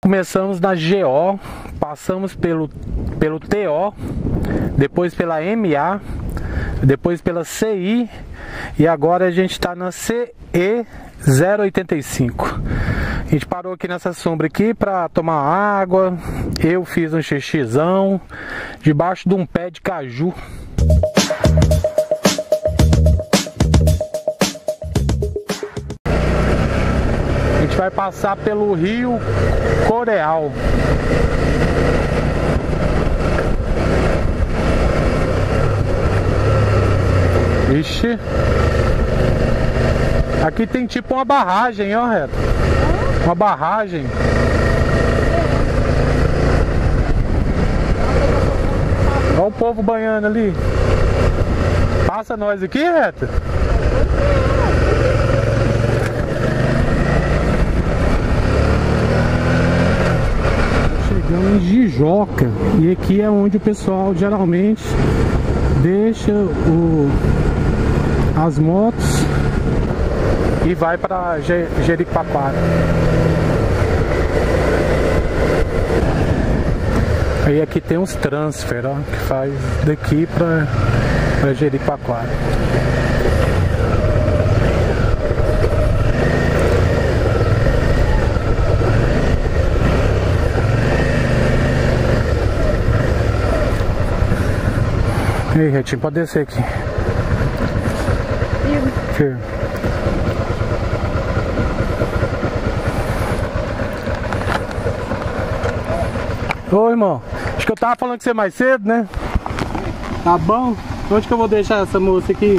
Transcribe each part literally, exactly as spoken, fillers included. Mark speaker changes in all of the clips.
Speaker 1: começamos na G O, passamos pelo, pelo T O, depois pela M A, depois pela C I e agora a gente está na C E zero oitenta e cinco. A gente parou aqui nessa sombra aqui para tomar água. Eu fiz um xixizão debaixo de um pé de caju. A gente vai passar pelo rio Coreal. Ixi. Aqui tem tipo uma barragem, ó, Reto. Uma barragem. Olha o povo banhando ali. Passa nós aqui, Reto. Chegamos em Jijoca. E aqui é onde o pessoal geralmente deixa o, as motos e vai para Jericoacoara. Aí aqui tem uns transfer, ó, que faz daqui para para Jericoacoara. E aí, Retinho, pode descer aqui. Aqui. Ô, irmão, acho que eu tava falando com você mais cedo, né? Tá bom? Onde que eu vou deixar essa moça aqui?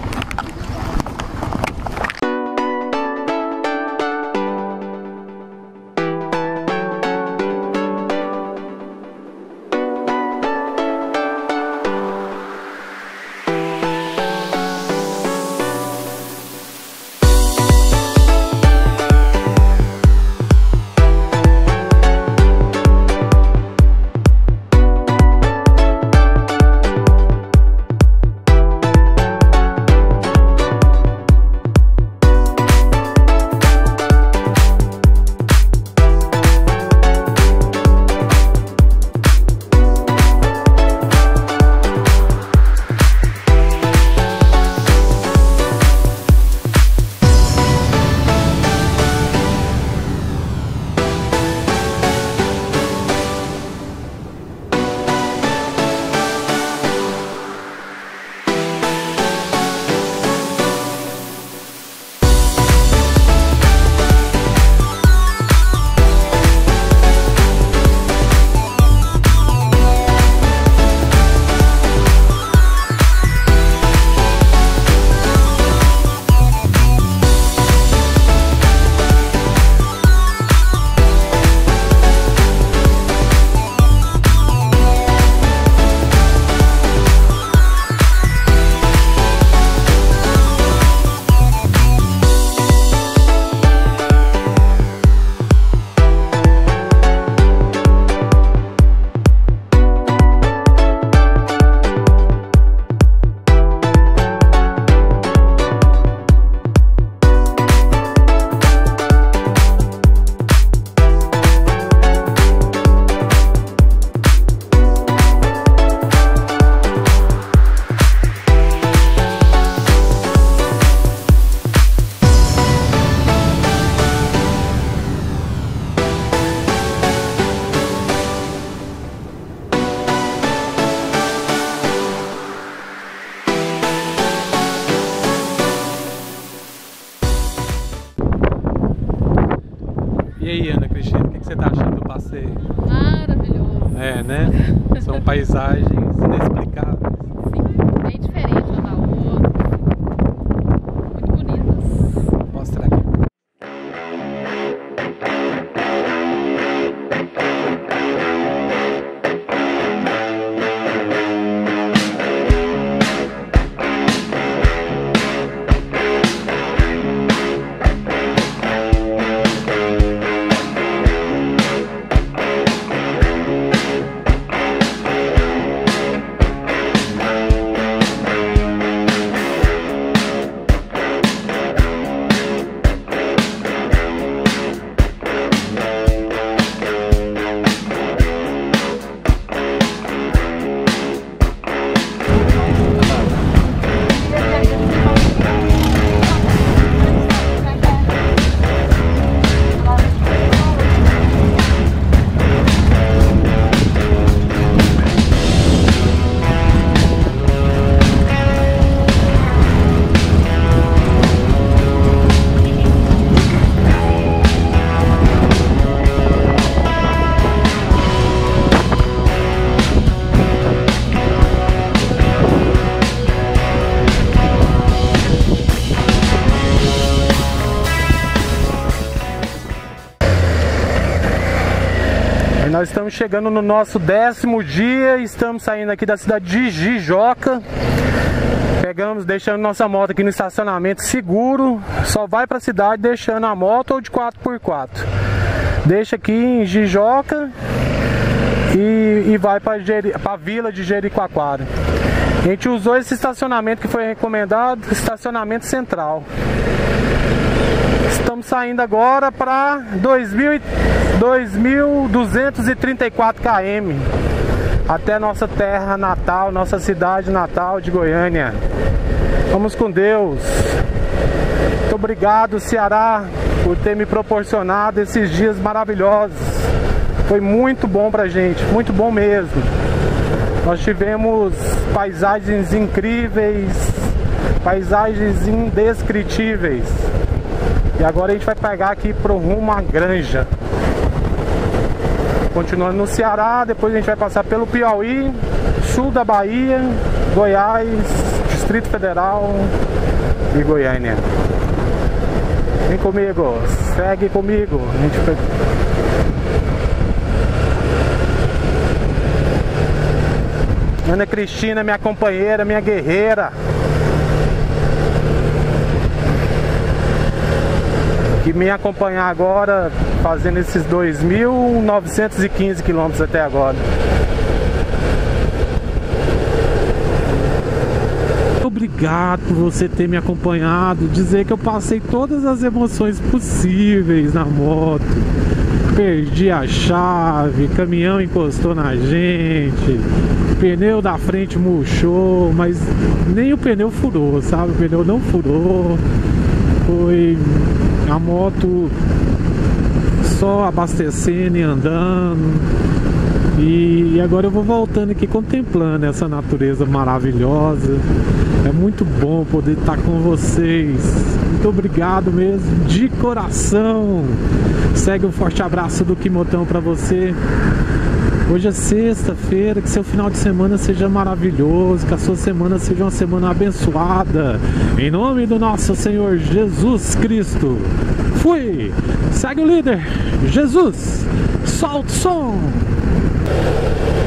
Speaker 1: E aí, Ana Cristina, o que você tá achando do passeio?
Speaker 2: Maravilhoso.
Speaker 1: É, né? São paisagens inexplicáveis.
Speaker 2: Sim, bem diferente uma da outra. Muito bonitas.
Speaker 1: Vou mostrar aqui. E nós estamos chegando no nosso décimo dia, estamos saindo aqui da cidade de Jijoca. Pegamos, deixando nossa moto aqui no estacionamento seguro. Só vai para a cidade deixando a moto ou de quatro por quatro. Deixa aqui em Jijoca e, e vai para a vila de Jericoacoara. A gente usou esse estacionamento que foi recomendado, estacionamento central. Estamos saindo agora para dois mil duzentos e trinta e quatro quilômetros até nossa terra natal, nossa cidade natal de Goiânia. Vamos com Deus. Muito obrigado, Ceará, por ter me proporcionado esses dias maravilhosos. Foi muito bom pra gente, muito bom mesmo. Nós tivemos paisagens incríveis, paisagens indescritíveis. E agora a gente vai pegar aqui pro rumo à Granja. Continuando no Ceará, depois a gente vai passar pelo Piauí, sul da Bahia, Goiás, Distrito Federal e Goiânia. Vem comigo, segue comigo. A gente vai... Ana Cristina, minha companheira, minha guerreira, que me acompanhar agora, fazendo esses dois mil novecentos e quinze quilômetros até agora. Obrigado por você ter me acompanhado, dizer que eu passei todas as emoções possíveis na moto. Perdi a chave, caminhão encostou na gente, pneu da frente murchou, mas nem o pneu furou, sabe? O pneu não furou. Foi a moto só abastecendo e andando. E agora eu vou voltando aqui contemplando essa natureza maravilhosa. É muito bom poder estar com vocês. Muito obrigado mesmo, de coração. Segue um forte abraço do Quimotão para você. Hoje é sexta-feira, que seu final de semana seja maravilhoso, que a sua semana seja uma semana abençoada. Em nome do nosso Senhor Jesus Cristo. Fui! Segue o líder, Jesus! Solta o som!